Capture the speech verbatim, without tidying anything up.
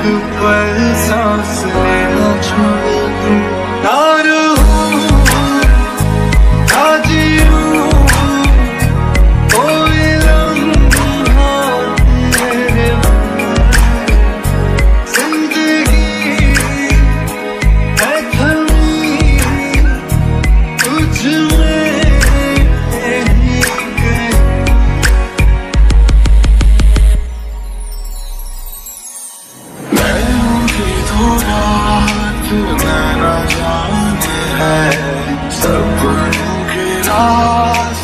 पल सांस लेना छोड़ दूं। ना रहूं ना जीऊं कोई लम्हा तेरे बिना। जिंदगी है थमी तुझ में ही गई। मैं हूँ कि तू रात मैं न जाने है सपनों के राज